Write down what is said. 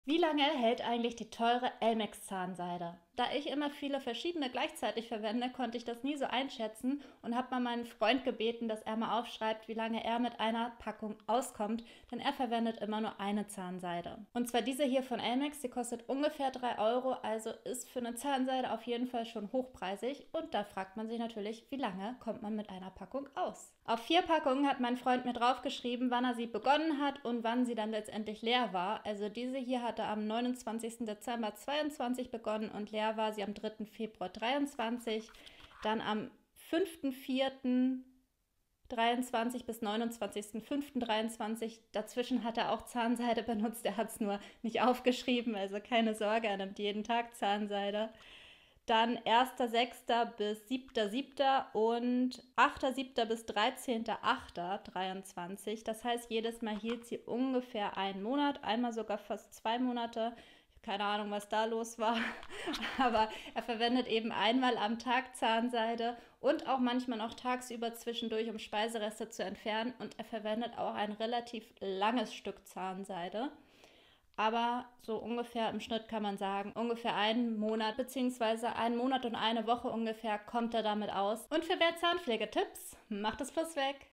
Wie lange hält eigentlich die teure Elmex-Zahnseide? Da ich immer viele verschiedene gleichzeitig verwende, konnte ich das nie so einschätzen und habe mal meinen Freund gebeten, dass er mal aufschreibt, wie lange er mit einer Packung auskommt, denn er verwendet immer nur eine Zahnseide. Und zwar diese hier von Elmex, die kostet ungefähr 3 Euro, also ist für eine Zahnseide auf jeden Fall schon hochpreisig und da fragt man sich natürlich, wie lange kommt man mit einer Packung aus? Auf 4 Packungen hat mein Freund mir draufgeschrieben, wann er sie begonnen hat und wann sie dann letztendlich leer war. Also diese hier hatte am 29. Dezember 22 begonnen und leer war sie am 3. Februar 23. Dann am 5.4. 23 bis 29.05.23. Dazwischen hat er auch Zahnseide benutzt. Er hat es nur nicht aufgeschrieben, also keine Sorge, er nimmt jeden Tag Zahnseide. Dann 1.06. bis 7.07. und 8.07. bis 13.08.23. Das heißt, jedes Mal hielt sie ungefähr einen Monat, einmal sogar fast 2 Monate. Keine Ahnung, was da los war. Aber er verwendet eben einmal am Tag Zahnseide und auch manchmal noch tagsüber zwischendurch, um Speisereste zu entfernen. Und er verwendet auch ein relativ langes Stück Zahnseide. Aber so ungefähr im Schnitt kann man sagen, ungefähr einen Monat beziehungsweise einen Monat und eine Woche ungefähr kommt er damit aus. Und für mehr Zahnpflegetipps, macht es Plus weg!